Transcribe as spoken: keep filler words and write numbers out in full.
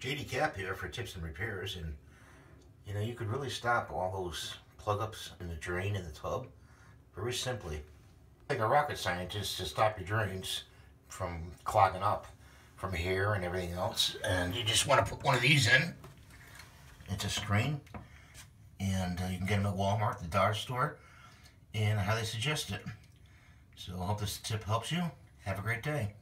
J D Cap here for tips and repairs, and you know, you could really stop all those plug ups in the drain in the tub very simply. Like a rocket scientist to stop your drains from clogging up from here and everything else. And you just want to put one of these in. It's a screen, and uh, you can get them at Walmart, the dollar store, and I highly suggest it. So I hope this tip helps you. Have a great day.